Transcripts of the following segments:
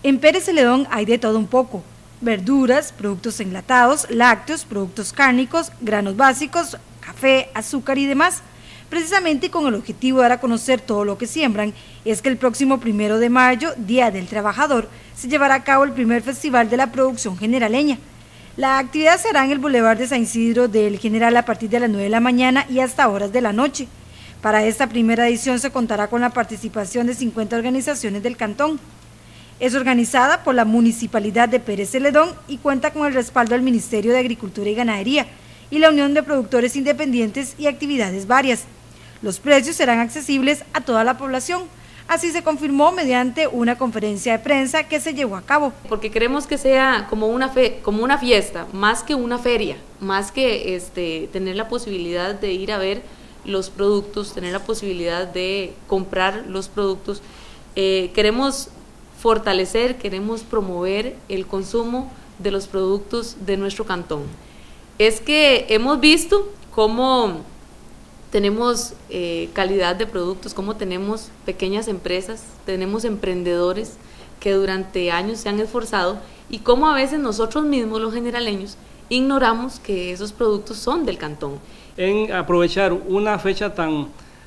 En Pérez Celedón hay de todo un poco: verduras, productos enlatados, lácteos, productos cárnicos, granos básicos, café, azúcar y demás. Precisamente con el objetivo de dar a conocer todo lo que siembran, es que el próximo 1 de mayo, Día del Trabajador, se llevará a cabo el primer festival de la producción generaleña. La actividad será en el Boulevard de San Isidro del General a partir de las 9 de la mañana y hasta horas de la noche. Para esta primera edición se contará con la participación de 50 organizaciones del cantón. Es organizada por la Municipalidad de Pérez Celedón y cuenta con el respaldo del Ministerio de Agricultura y Ganadería y la Unión de Productores Independientes y actividades varias. Los precios serán accesibles a toda la población. Así se confirmó mediante una conferencia de prensa que se llevó a cabo. Porque queremos que sea como una fiesta, más que una feria, más que tener la posibilidad de ir a ver los productos, tener la posibilidad de comprar los productos. Queremos fortalecer, queremos promover el consumo de los productos de nuestro cantón. Es que hemos visto cómo tenemos calidad de productos, cómo tenemos pequeñas empresas, tenemos emprendedores que durante años se han esforzado y cómo a veces nosotros mismos, los generaleños, ignoramos que esos productos son del cantón. En aprovechar una fecha tan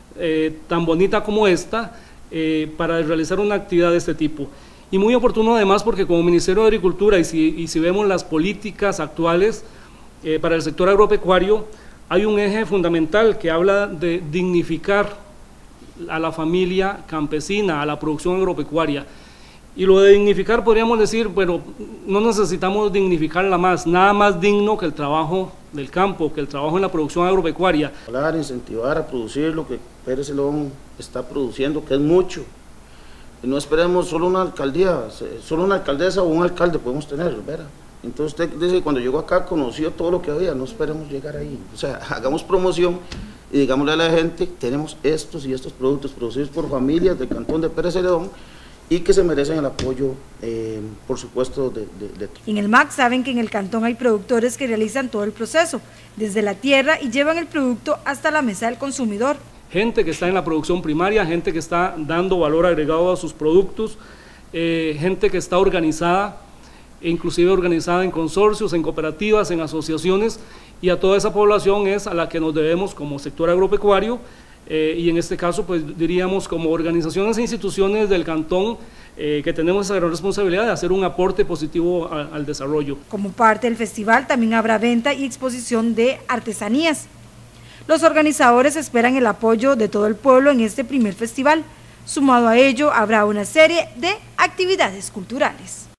bonita como esta para realizar una actividad de este tipo. Y muy oportuno además porque como Ministerio de Agricultura y si vemos las políticas actuales para el sector agropecuario, hay un eje fundamental que habla de dignificar a la familia campesina, a la producción agropecuaria. Y lo de dignificar podríamos decir, bueno, no necesitamos dignificarla más, nada más digno que el trabajo del campo, que el trabajo en la producción agropecuaria. Hablar, incentivar a producir lo que Pérez Celedón está produciendo, que es mucho. Y no esperemos solo una alcaldía, solo una alcaldesa o un alcalde podemos tener, ¿verdad? Entonces usted dice que cuando llegó acá conoció todo lo que había, no esperemos llegar ahí. O sea, hagamos promoción y digámosle a la gente, tenemos estos y estos productos producidos por familias del cantón de Pérez Celedón y que se merecen el apoyo, por supuesto, de En el MAC saben que en el cantón hay productores que realizan todo el proceso, desde la tierra y llevan el producto hasta la mesa del consumidor. Gente que está en la producción primaria, gente que está dando valor agregado a sus productos, gente que está organizada, inclusive organizada en consorcios, en cooperativas, en asociaciones, y a toda esa población es a la que nos debemos como sector agropecuario, y en este caso pues diríamos como organizaciones e instituciones del cantón que tenemos esa gran responsabilidad de hacer un aporte positivo al desarrollo. Como parte del festival también habrá venta y exposición de artesanías. Los organizadores esperan el apoyo de todo el pueblo en este primer festival. Sumado a ello habrá una serie de actividades culturales.